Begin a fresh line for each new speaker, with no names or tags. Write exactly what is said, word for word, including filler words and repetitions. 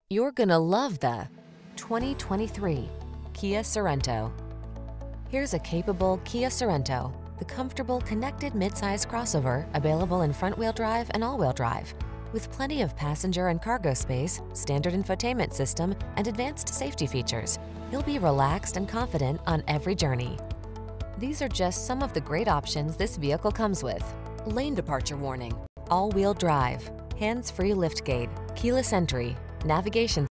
You're gonna love the twenty twenty-three Kia Sorento. Here's a capable Kia Sorento, the comfortable, connected midsize crossover available in front-wheel drive and all-wheel drive. With plenty of passenger and cargo space, standard infotainment system, and advanced safety features, you'll be relaxed and confident on every journey. These are just some of the great options this vehicle comes with: lane departure warning, all-wheel drive, hands-free liftgate, keyless entry, navigation